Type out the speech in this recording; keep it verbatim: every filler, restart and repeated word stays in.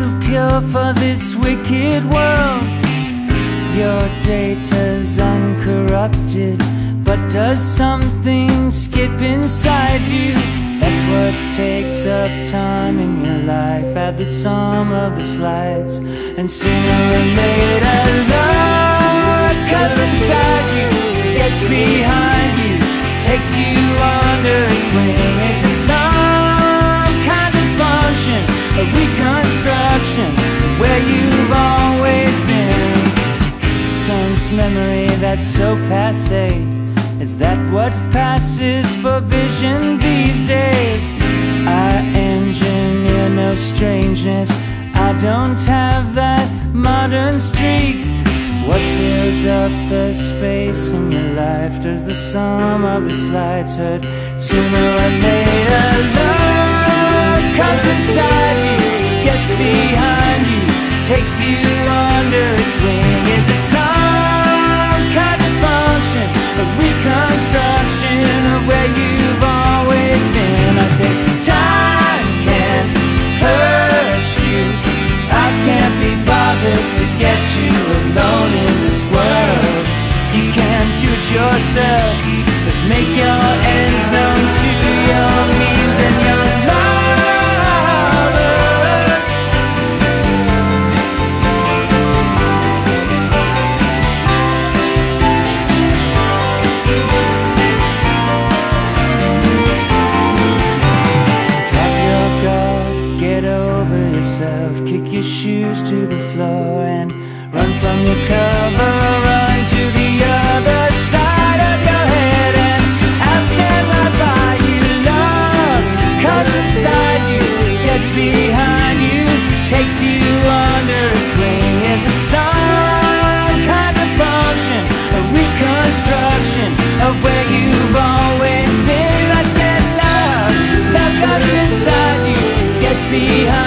pure for this wicked world. Your data's uncorrupted, but does something skip inside you? That's what takes up time in your life. Add the sum of the slides, and sooner or later love comes inside you, gets behind you, takes you under its wing. Is it some kind of function, a reconstruction of where you've always been? Sense memory that's so passé, is that what passes for vision these days? I engineer no strangeness, I don't have that modern streak. What fills up the space in your life? Does the sum of the slides hurt? Sooner or later love comes inside you, gets behind you, takes you under its wing. Is it some kind of function, a reconstruction of where you've always been? I say time can't hurt you, I can't be bothered to get you alone in this world. You can't do it yourself, but make your ends known to your means and your lovers. Drop your guard, get over yourself, kick your shoes to the floor and run from your cover, run to the other side of your head, and I'll stand right by you. Love comes inside you, gets behind you, takes you under its wing. Is it some kind of function, a reconstruction of where you've always been? I said love, love comes inside you, gets behind you,